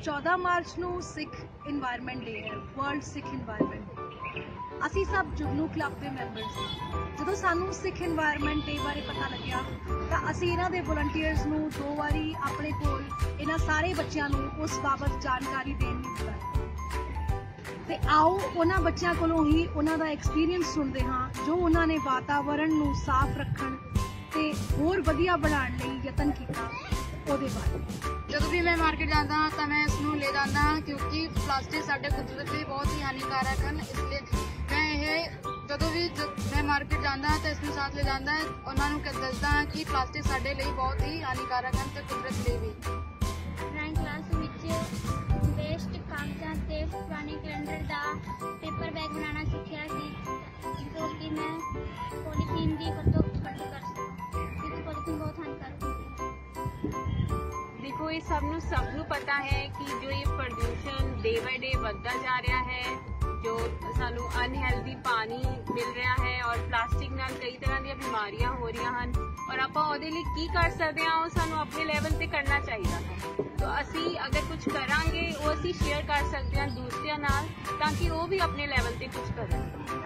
14 ਮਾਰਚ ਨੂੰ ਸਿੱਖ ਇਨਵਾਇਰਨਮੈਂਟ ਡੇ ਹੈ, ਵਰਲਡ ਸਿੱਖ ਇਨਵਾਇਰਨਮੈਂਟ ਡੇ। ਅਸੀਂ ਸਭ ਜੁਗਨੂ ਕਲੱਬ ਦੇ ਮੈਂਬਰਸ ਹਾਂ। ਜਦੋਂ ਸਾਨੂੰ ਸਿੱਖ ਇਨਵਾਇਰਨਮੈਂਟ ਡੇ ਬਾਰੇ ਪਤਾ ਲੱਗਿਆ ਤਾਂ ਅਸੀਂ ਇਹਨਾਂ ਦੇ ਵਲੰਟੀਅਰਸ ਨੂੰ 2 ਵਾਰੀ ਆਪਣੇ ਕੋਲ ਇਹਨਾਂ ਸਾਰੇ ਬੱਚਿਆਂ ਨੂੰ ਉਸ ਬਾਬਤ ਜਾਣਕਾਰੀ ਦੇਣ ਲਈ ਬੁਲਾਇਆ। ਤੇ ਆਓ ਉਹਨਾਂ ਬੱਚਿਆਂ ਕੋਲੋਂ ਹੀ ਉਹਨਾਂ ਦਾ ਐਕਸਪੀਰੀਅੰਸ ਸੁਣਦੇ ਹਾਂ ਜੋ ਉਹਨਾਂ ਨੇ ਵਾਤਾਵਰਣ ਨੂੰ ਸਾਫ਼ ਰੱਖਣ ਤੇ ਹੋਰ ਵਧੀਆ ਬਣਾਉਣ ਲਈ ਯਤਨ ਕੀਤਾ ਉਹਦੇ ਬਾਰੇ। ਜਦੋਂ ਵੀ ਮੈਂ ਮਾਰਕੀਟ ਜਾਂਦਾ ਹਾਂ ਤਾਂ ਮੈਂ ਇਸ ਨੂੰ ਲੈ ਜਾਂਦਾ ਹਾਂ ਕਿਉਂਕਿ ਪਲਾਸਟਿਕ ਸਾਡੇ ਕੁਦਰਤ ਲਈ ਬਹੁਤ ਹੀ ਹਾਨੀਕਾਰਕ ਹਨ। ਇਸ ਲਈ ਮੈਂ ਇਹ ਜਦੋਂ ਵੀ ਮੈਂ ਮਾਰਕੀਟ ਜਾਂਦਾ ਹਾਂ ਤਾਂ ਇਸ ਨੂੰ ਸਾਥ ਲੈ ਜਾਂਦਾ ਹੈ। ਉਹਨਾਂ ਨੂੰ ਦੱਸਦਾ ਹਾਂ ਕਿ ਪਲਾਸਟਿਕ ਸਾਡੇ ਲਈ ਬਹੁਤ ਹੀ ਹਾਨੀਕਾਰਕ ਹਨ ਤੇ ਕੁਦਰਤ ਲਈ ਵੀ। ਡਰਾਇੰਗ ਕਲਾਸ ਵਿੱਚ ਵੇਸਟ ਕਾਗਜ਼ਾਂ ਤੇ ਪੁਰਾਣੇ ਕੈਲੰਡਰ ਦਾ ਪੇਪਰ ਬੈਗ ਬਣਾਉਣਾ ਸਿੱਖਿਆ ਸੀ ਜੋ ਕਿ ਮੈਂ ਪੋਲੀਥੀਨ ਦੀ ਵਰਤੋਂ ਘੱਟ ਕਰ ਸਕਾਂ ਕਿਉਂਕਿ ਪੋਲੀਥੀਨ ਬਹੁਤ ਹਾਨੀਕਾਰਕ ਹੁੰਦੀ ਹੈ। देखो ये सब पता है कि जो ये प्रदूषण डे बाय डे बढ़ता जा रहा है, जो सानू अनहेल्दी पानी मिल रहा है और प्लास्टिक नाल कई तरह दी बीमारियां हो रही हैं और आपां ओहदे लई की कर सकते हैं ਉਹ सानू अपने लेवल ते करना चाहिए है। तो ਅਸੀਂ अगर कुछ करांगे ਉਹ ਅਸੀਂ शेयर कर सकते हैं दूसरिਆਂ ਨਾਲ ਤਾਂ ਕਿ ਉਹ भी अपने लेवल ते कुछ ਕਰਨ।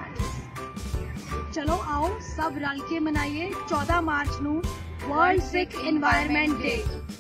ਚਲੋ ਆਓ ਸਭ ਰਲ ਕੇ ਮਨਾਈਏ 14 ਮਾਰਚ ਨੂੰ ਵਰਲਡ ਸਿੱਖ ਇਨਵਾਇਰਨਮੈਂਟ ਡੇ।